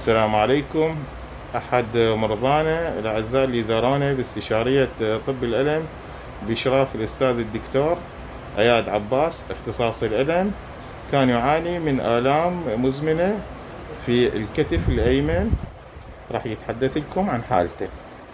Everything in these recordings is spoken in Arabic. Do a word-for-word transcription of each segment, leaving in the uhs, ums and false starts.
السلام عليكم. أحد مرضانا الأعزاء اللي زارونا باستشارية طب الألم بإشراف الأستاذ الدكتور اياد عباس اختصاص الألم، كان يعاني من آلام مزمنة في الكتف الأيمن. راح يتحدث لكم عن حالته.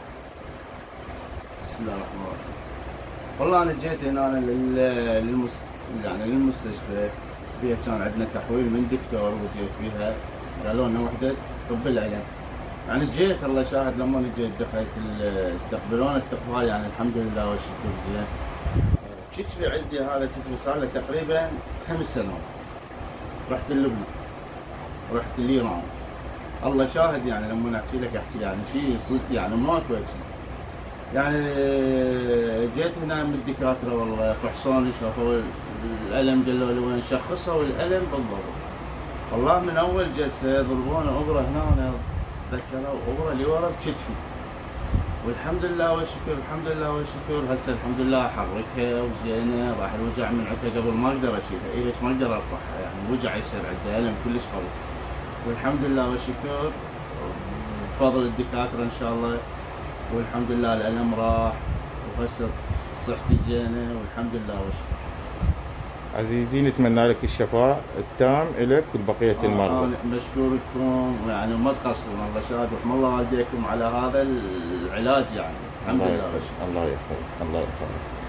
بسم الله الرحمن الرحيم. والله أنا جيت هنا للمس... يعني للمستشفى، فيها كان عندنا تحويل من دكتور، وجيت فيها قالوا لنا وحدة طب العين. يعني جيت الله شاهد لما جيت دخلت استقبلونا استقبال يعني الحمد لله والشكر زين. كتفي عندي هذا كتفي صار له تقريبا خمس سنوات. رحت للبنان، رحت لإيران. الله شاهد يعني لما احكي لك احكي يعني شيء صدق يعني ماكو شيء. يعني جيت هنا من الدكاتره والله فحصوني شافوا الالم، قالوا لي وين شخصوا والالم بالضبط. والله من اول جلسه يضربونا ابره هنا، وانا ذكروا ابره اللي ورا بكتفي، والحمد لله والشكر الحمد لله والشكر. هسه الحمد لله احركها وزينه، راح الوجع من عندها قبل ما اقدر اشيلها، اي ليش ما اقدر ارفعها يعني الوجع يصير عندها الم كلش قوي. والحمد لله والشكر بفضل الدكاتره ان شاء الله، والحمد لله الالم راح وهسه صحتي زينه والحمد لله والشكر. عزيزي نتمنى لك الشفاء التام لك ولبقية آه المرضى. آه مشكوركم يعني ما تقصرون، الله شاهد وحمى الله والديكم على هذا العلاج يعني الحمد لله والشكر. الله يحفظك الله يحفظك.